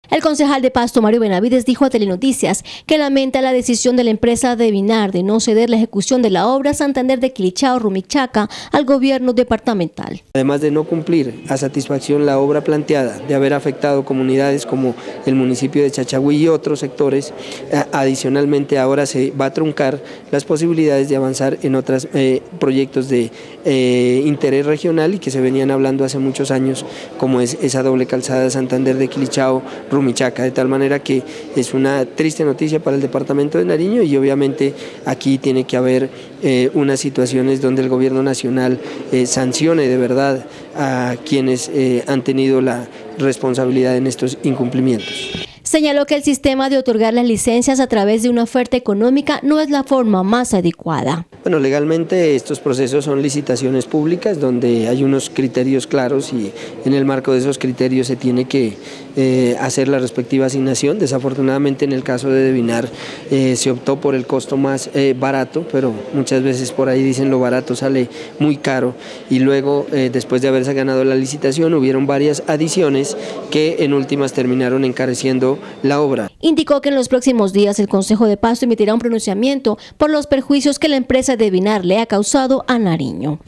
El concejal de Pasto, Mario Benavides, dijo a Telenoticias que lamenta la decisión de la empresa Devinar de no ceder la ejecución de la obra Santander de Quilichao-Rumichaca al gobierno departamental. Además de no cumplir a satisfacción la obra planteada, de haber afectado comunidades como el municipio de Chachagüí y otros sectores, adicionalmente ahora se va a truncar las posibilidades de avanzar en otros proyectos de interés regional y que se venían hablando hace muchos años, como es esa doble calzada Santander de Quilichao-Rumichaca, de tal manera que es una triste noticia para el departamento de Nariño y obviamente aquí tiene que haber unas situaciones donde el gobierno nacional sancione de verdad a quienes han tenido la responsabilidad en estos incumplimientos. Señaló que el sistema de otorgar las licencias a través de una oferta económica no es la forma más adecuada. Bueno, legalmente estos procesos son licitaciones públicas donde hay unos criterios claros y en el marco de esos criterios se tiene que hacer la respectiva asignación. Desafortunadamente en el caso de Devinar se optó por el costo más barato, pero muchas veces por ahí dicen lo barato sale muy caro y luego después de haberse ganado la licitación hubieron varias adiciones que en últimas terminaron encareciendo la obra. Indicó que en los próximos días el Consejo de Pasto emitirá un pronunciamiento por los perjuicios que la empresa Devinar le ha causado a Nariño.